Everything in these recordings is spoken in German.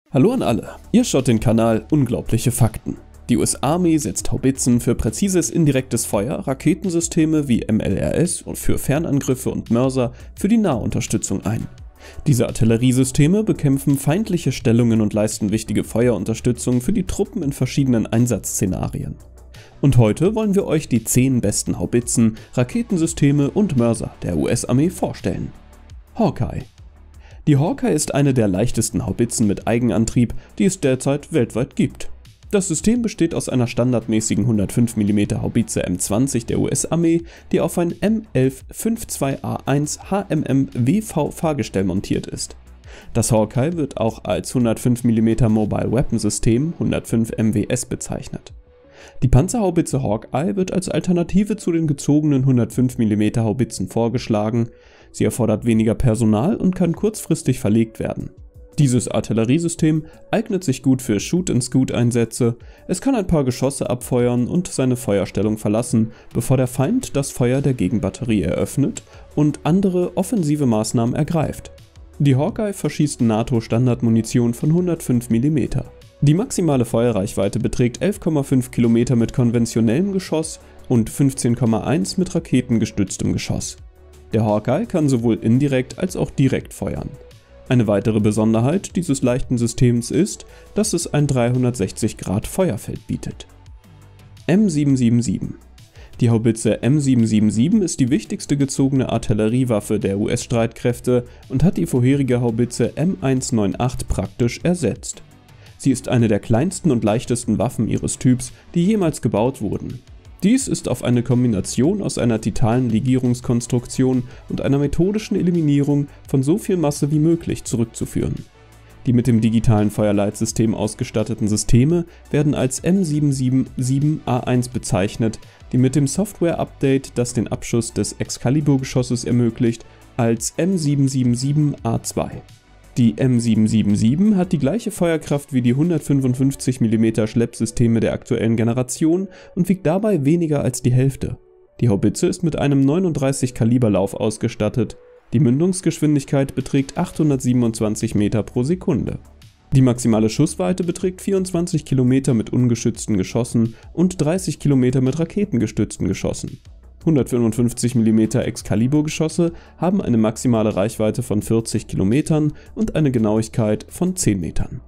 Hallo an alle, ihr schaut den Kanal Unglaubliche Fakten. Die US-Army setzt Haubitzen für präzises indirektes Feuer, Raketensysteme wie MLRS und für Fernangriffe und Mörser für die Nahunterstützung ein. Diese Artilleriesysteme bekämpfen feindliche Stellungen und leisten wichtige Feuerunterstützung für die Truppen in verschiedenen Einsatzszenarien. Und heute wollen wir euch die 10 besten Haubitzen, Raketensysteme und Mörser der US-Armee vorstellen. Hawkeye. Die Hawkeye ist eine der leichtesten Haubitzen mit Eigenantrieb, die es derzeit weltweit gibt. Das System besteht aus einer standardmäßigen 105 mm Haubitze M20 der US-Armee, die auf ein M11-52A1 HMM-WV Fahrgestell montiert ist. Das Hawkeye wird auch als 105 mm Mobile Weapon System 105 MWS bezeichnet. Die Panzerhaubitze Hawkeye wird als Alternative zu den gezogenen 105 mm Haubitzen vorgeschlagen. Sie erfordert weniger Personal und kann kurzfristig verlegt werden. Dieses Artilleriesystem eignet sich gut für Shoot-and-Scoot-Einsätze, es kann ein paar Geschosse abfeuern und seine Feuerstellung verlassen, bevor der Feind das Feuer der Gegenbatterie eröffnet und andere offensive Maßnahmen ergreift. Die Hawkeye verschießt NATO-Standardmunition von 105 mm. Die maximale Feuerreichweite beträgt 11,5 km mit konventionellem Geschoss und 15,1 mit raketengestütztem Geschoss. Der Hawkeye kann sowohl indirekt als auch direkt feuern. Eine weitere Besonderheit dieses leichten Systems ist, dass es ein 360° Feuerfeld bietet. M777. Die Haubitze M777 ist die wichtigste gezogene Artilleriewaffe der US-Streitkräfte und hat die vorherige Haubitze M198 praktisch ersetzt. Sie ist eine der kleinsten und leichtesten Waffen ihres Typs, die jemals gebaut wurden. Dies ist auf eine Kombination aus einer Titan-Legierungskonstruktion und einer methodischen Eliminierung von so viel Masse wie möglich zurückzuführen. Die mit dem digitalen Feuerleitsystem ausgestatteten Systeme werden als M777A1 bezeichnet, die mit dem Software-Update, das den Abschuss des Excalibur-Geschosses ermöglicht, als M777A2. Die M777 hat die gleiche Feuerkraft wie die 155 mm Schleppsysteme der aktuellen Generation und wiegt dabei weniger als die Hälfte. Die Haubitze ist mit einem 39 Kaliber Lauf ausgestattet. Die Mündungsgeschwindigkeit beträgt 827 Meter pro Sekunde. Die maximale Schussweite beträgt 24 km mit ungeschützten Geschossen und 30 km mit raketengestützten Geschossen. 155 mm Excalibur-Geschosse haben eine maximale Reichweite von 40 km und eine Genauigkeit von 10 Metern.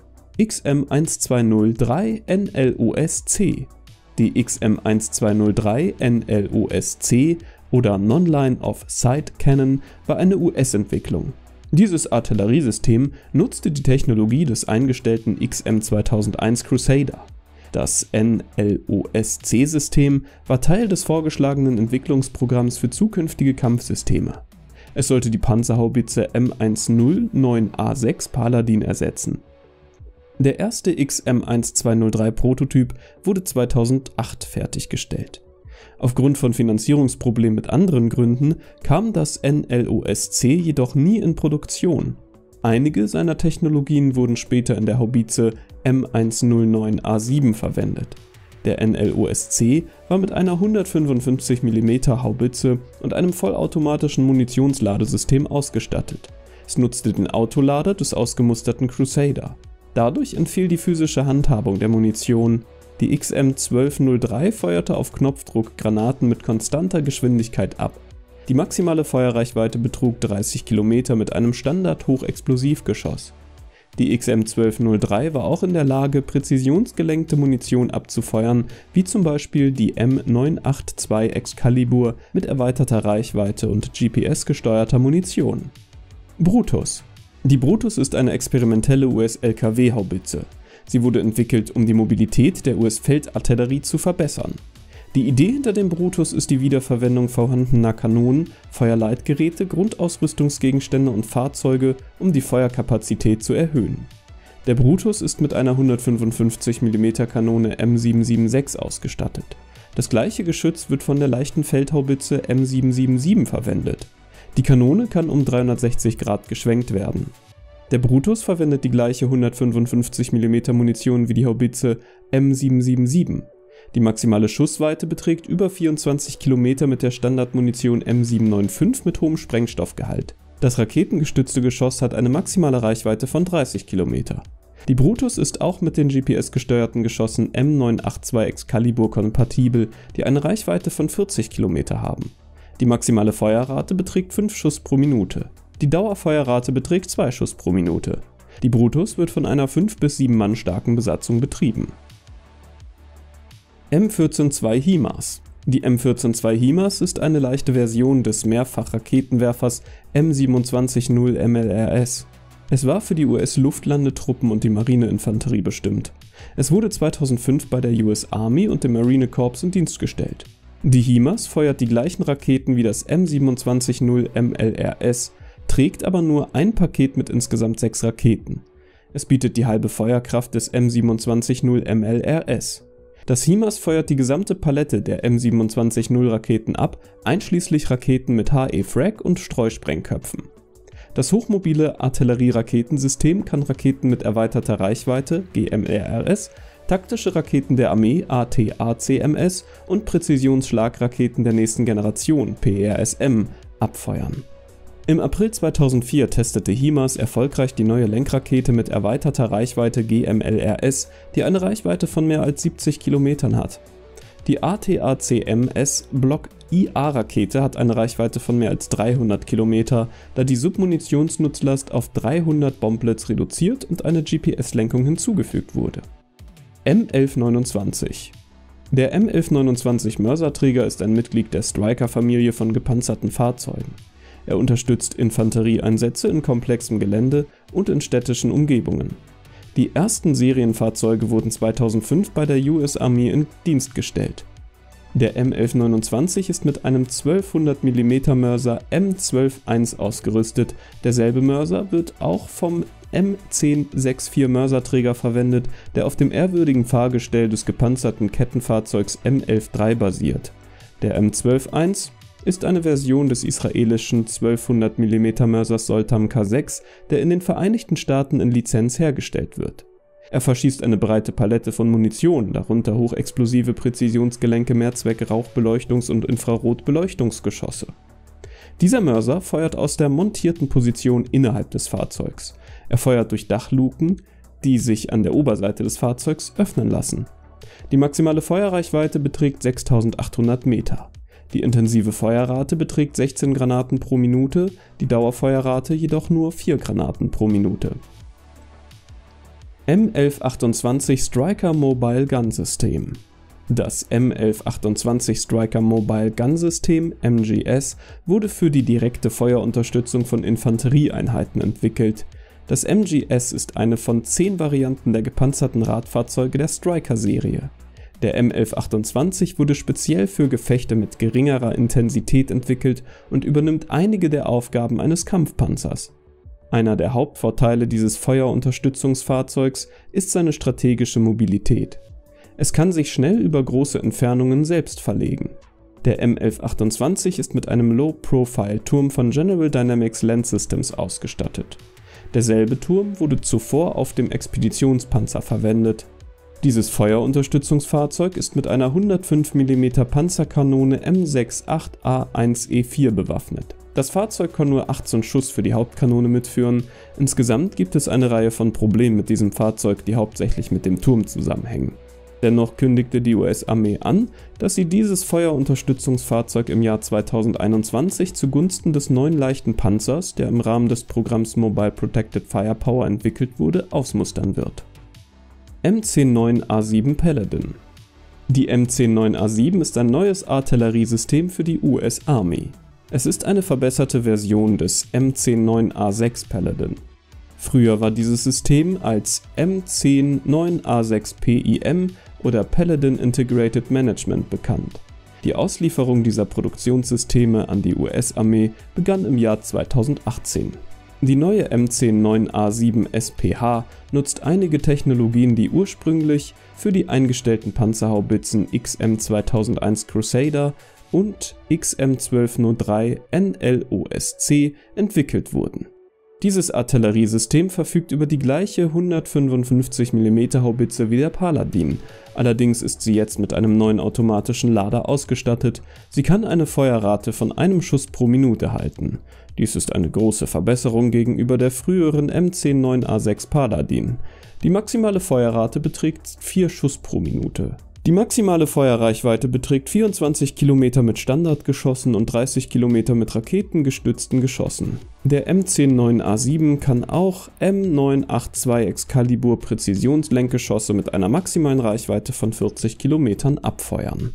XM1203 NLOS-C. Die XM1203 NLOS-C oder Non-Line of Sight Cannon war eine US-Entwicklung. Dieses Artilleriesystem nutzte die Technologie des eingestellten XM2001 Crusader. Das NLOS-C-System war Teil des vorgeschlagenen Entwicklungsprogramms für zukünftige Kampfsysteme. Es sollte die Panzerhaubitze M109A6 Paladin ersetzen. Der erste XM1203-Prototyp wurde 2008 fertiggestellt. Aufgrund von Finanzierungsproblemen mit anderen Gründen kam das NLOS-C jedoch nie in Produktion. Einige seiner Technologien wurden später in der Haubitze M109A7 verwendet. Der NLOS-C war mit einer 155 mm Haubitze und einem vollautomatischen Munitionsladesystem ausgestattet. Es nutzte den Autolader des ausgemusterten Crusader. Dadurch entfiel die physische Handhabung der Munition. Die XM1203 feuerte auf Knopfdruck Granaten mit konstanter Geschwindigkeit ab. Die maximale Feuerreichweite betrug 30 km mit einem Standard-Hochexplosivgeschoss. Die XM1203 war auch in der Lage, präzisionsgelenkte Munition abzufeuern, wie zum Beispiel die M982 Excalibur mit erweiterter Reichweite und GPS-gesteuerter Munition. Brutus. Die Brutus ist eine experimentelle US-LKW-Haubitze. Sie wurde entwickelt, um die Mobilität der US-Feldartillerie zu verbessern. Die Idee hinter dem Brutus ist die Wiederverwendung vorhandener Kanonen, Feuerleitgeräte, Grundausrüstungsgegenstände und Fahrzeuge, um die Feuerkapazität zu erhöhen. Der Brutus ist mit einer 155 mm Kanone M776 ausgestattet. Das gleiche Geschütz wird von der leichten Feldhaubitze M777 verwendet. Die Kanone kann um 360° geschwenkt werden. Der Brutus verwendet die gleiche 155 mm Munition wie die Haubitze M777. Die maximale Schussweite beträgt über 24 km mit der Standardmunition M795 mit hohem Sprengstoffgehalt. Das raketengestützte Geschoss hat eine maximale Reichweite von 30 km. Die Brutus ist auch mit den GPS-gesteuerten Geschossen M982 Excalibur kompatibel, die eine Reichweite von 40 km haben. Die maximale Feuerrate beträgt 5 Schuss pro Minute. Die Dauerfeuerrate beträgt 2 Schuss pro Minute. Die Brutus wird von einer 5 bis 7 Mann starken Besatzung betrieben. M14-2 HIMARS. Die M14-2 HIMARS ist eine leichte Version des Mehrfach-Raketenwerfers M27-0 MLRS. Es war für die US-Luftlandetruppen und die Marineinfanterie bestimmt. Es wurde 2005 bei der US Army und dem Marine Corps in Dienst gestellt. Die HIMARS feuert die gleichen Raketen wie das M27-0 MLRS, trägt aber nur ein Paket mit insgesamt 6 Raketen. Es bietet die halbe Feuerkraft des M27-0 MLRS. Das HIMARS feuert die gesamte Palette der M27-0 Raketen ab, einschließlich Raketen mit HE-Frag und Streusprengköpfen. Das hochmobile Artillerieraketensystem kann Raketen mit erweiterter Reichweite (GMLRS), taktische Raketen der Armee (ATACMS) und Präzisionsschlagraketen der nächsten Generation (PRSM) abfeuern. Im April 2004 testete HIMARS erfolgreich die neue Lenkrakete mit erweiterter Reichweite GMLRS, die eine Reichweite von mehr als 70 Kilometern hat. Die ATACMS Block IA-Rakete hat eine Reichweite von mehr als 300 Kilometer, da die Submunitionsnutzlast auf 300 Bomblets reduziert und eine GPS-Lenkung hinzugefügt wurde. M1129. Der M1129 Mörserträger ist ein Mitglied der Striker-Familie von gepanzerten Fahrzeugen. Er unterstützt Infanterieeinsätze in komplexem Gelände und in städtischen Umgebungen. Die ersten Serienfahrzeuge wurden 2005 bei der US Army in Dienst gestellt. Der M1129 ist mit einem 1200 mm Mörser M12-1 ausgerüstet. Derselbe Mörser wird auch vom M1064 Mörserträger verwendet, der auf dem ehrwürdigen Fahrgestell des gepanzerten Kettenfahrzeugs M11-3 basiert. Der M12-1 ist eine Version des israelischen 1200 mm Mörsers Soltam K6, der in den Vereinigten Staaten in Lizenz hergestellt wird. Er verschießt eine breite Palette von Munition, darunter hochexplosive Präzisionsgelenke, Mehrzweck-Rauchbeleuchtungs- und Infrarotbeleuchtungsgeschosse. Dieser Mörser feuert aus der montierten Position innerhalb des Fahrzeugs. Er feuert durch Dachluken, die sich an der Oberseite des Fahrzeugs öffnen lassen. Die maximale Feuerreichweite beträgt 6800 Meter. Die intensive Feuerrate beträgt 16 Granaten pro Minute, die Dauerfeuerrate jedoch nur 4 Granaten pro Minute. M1128 Striker Mobile Gun System. Das M1128 Striker Mobile Gun System (MGS) wurde für die direkte Feuerunterstützung von Infanterieeinheiten entwickelt. Das MGS ist eine von 10 Varianten der gepanzerten Radfahrzeuge der Striker-Serie. Der M1128 wurde speziell für Gefechte mit geringerer Intensität entwickelt und übernimmt einige der Aufgaben eines Kampfpanzers. Einer der Hauptvorteile dieses Feuerunterstützungsfahrzeugs ist seine strategische Mobilität. Es kann sich schnell über große Entfernungen selbst verlegen. Der M1128 ist mit einem Low-Profile-Turm von General Dynamics Land Systems ausgestattet. Derselbe Turm wurde zuvor auf dem Expeditionspanzer verwendet. Dieses Feuerunterstützungsfahrzeug ist mit einer 105 mm Panzerkanone M68A1E4 bewaffnet. Das Fahrzeug kann nur 18 Schuss für die Hauptkanone mitführen. Insgesamt gibt es eine Reihe von Problemen mit diesem Fahrzeug, die hauptsächlich mit dem Turm zusammenhängen. Dennoch kündigte die US-Armee an, dass sie dieses Feuerunterstützungsfahrzeug im Jahr 2021 zugunsten des neuen leichten Panzers, der im Rahmen des Programms Mobile Protected Firepower entwickelt wurde, ausmustern wird. M10-9A7 Paladin. Die M10-9A7 ist ein neues Artilleriesystem für die US Army. Es ist eine verbesserte Version des M10-9A6 Paladin. Früher war dieses System als M10-9A6 PIM oder Paladin Integrated Management bekannt. Die Auslieferung dieser Produktionssysteme an die US-Armee begann im Jahr 2018. Die neue M10-9A7 SPH nutzt einige Technologien, die ursprünglich für die eingestellten Panzerhaubitzen XM2001 Crusader und XM1203 NLOSC entwickelt wurden. Dieses Artilleriesystem verfügt über die gleiche 155 mm Haubitze wie der Paladin, allerdings ist sie jetzt mit einem neuen automatischen Lader ausgestattet. Sie kann eine Feuerrate von einem Schuss pro Minute halten. Dies ist eine große Verbesserung gegenüber der früheren M109A6 Paladin. Die maximale Feuerrate beträgt 4 Schuss pro Minute. Die maximale Feuerreichweite beträgt 24 km mit Standardgeschossen und 30 km mit raketengestützten Geschossen. Der M109A7 kann auch M982 Excalibur Präzisionslenkgeschosse mit einer maximalen Reichweite von 40 km abfeuern.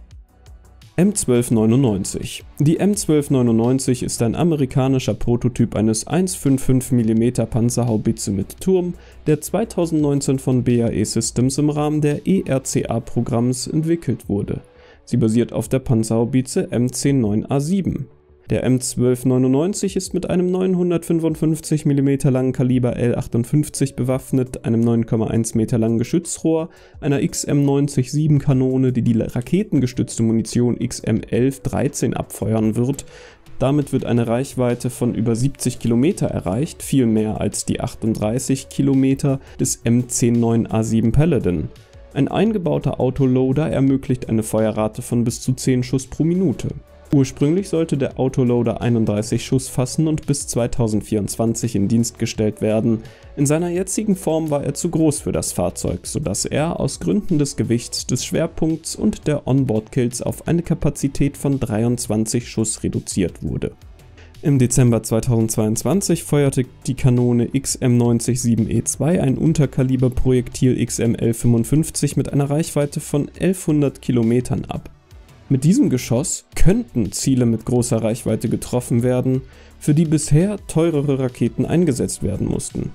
M1299. Die M1299 ist ein amerikanischer Prototyp eines 1,55 mm Panzerhaubitze mit Turm, der 2019 von BAE Systems im Rahmen der ERCA-Programms entwickelt wurde. Sie basiert auf der Panzerhaubitze M109A7. Der M1299 ist mit einem 955 mm langen Kaliber L58 bewaffnet, einem 9,1 Meter langen Geschützrohr, einer XM90-7 Kanone, die die raketengestützte Munition XM11-13 abfeuern wird. Damit wird eine Reichweite von über 70 km erreicht, viel mehr als die 38 km des M109A7 Paladin. Ein eingebauter Autoloader ermöglicht eine Feuerrate von bis zu 10 Schuss pro Minute. Ursprünglich sollte der Autoloader 31 Schuss fassen und bis 2024 in Dienst gestellt werden. In seiner jetzigen Form war er zu groß für das Fahrzeug, sodass er aus Gründen des Gewichts, des Schwerpunkts und der Onboard-Kills auf eine Kapazität von 23 Schuss reduziert wurde. Im Dezember 2022 feuerte die Kanone XM90-7E2 ein Unterkaliberprojektil XM11-55 mit einer Reichweite von 1100 Kilometern ab. Mit diesem Geschoss könnten Ziele mit großer Reichweite getroffen werden, für die bisher teurere Raketen eingesetzt werden mussten.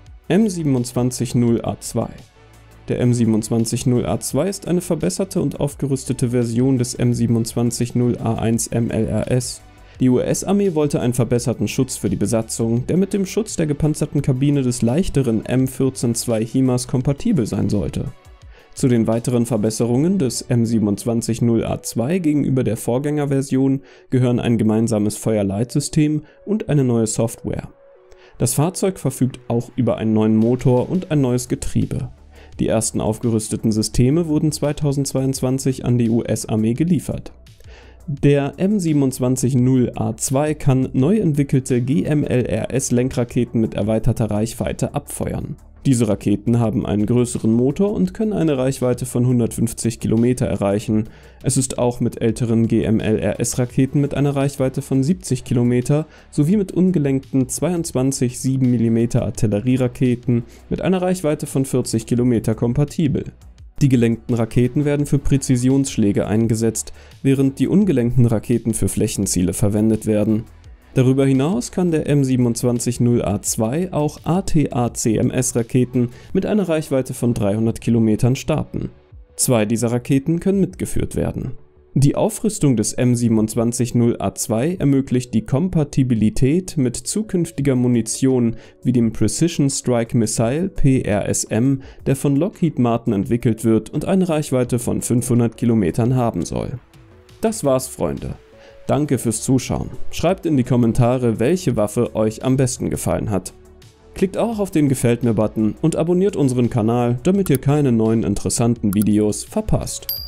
M270A2. Der M270A2 ist eine verbesserte und aufgerüstete Version des M270A1 MLRS. Die US-Armee wollte einen verbesserten Schutz für die Besatzung, der mit dem Schutz der gepanzerten Kabine des leichteren M14-2 HIMARS kompatibel sein sollte. Zu den weiteren Verbesserungen des M270A2 gegenüber der Vorgängerversion gehören ein gemeinsames Feuerleitsystem und eine neue Software. Das Fahrzeug verfügt auch über einen neuen Motor und ein neues Getriebe. Die ersten aufgerüsteten Systeme wurden 2022 an die US-Armee geliefert. Der M270A2 kann neu entwickelte GMLRS-Lenkraketen mit erweiterter Reichweite abfeuern. Diese Raketen haben einen größeren Motor und können eine Reichweite von 150 km erreichen. Es ist auch mit älteren GMLRS-Raketen mit einer Reichweite von 70 km sowie mit ungelenkten 22 7 mm Artillerieraketen mit einer Reichweite von 40 km kompatibel. Die gelenkten Raketen werden für Präzisionsschläge eingesetzt, während die ungelenkten Raketen für Flächenziele verwendet werden. Darüber hinaus kann der M270A2 auch ATA-CMS-Raketen mit einer Reichweite von 300 Kilometern starten. 2 dieser Raketen können mitgeführt werden. Die Aufrüstung des M270A2 ermöglicht die Kompatibilität mit zukünftiger Munition wie dem Precision Strike Missile (PRSM), der von Lockheed Martin entwickelt wird und eine Reichweite von 500 Kilometern haben soll. Das war's, Freunde. Danke fürs Zuschauen. Schreibt in die Kommentare, welche Waffe euch am besten gefallen hat. Klickt auch auf den Gefällt mir-Button und abonniert unseren Kanal, damit ihr keine neuen interessanten Videos verpasst.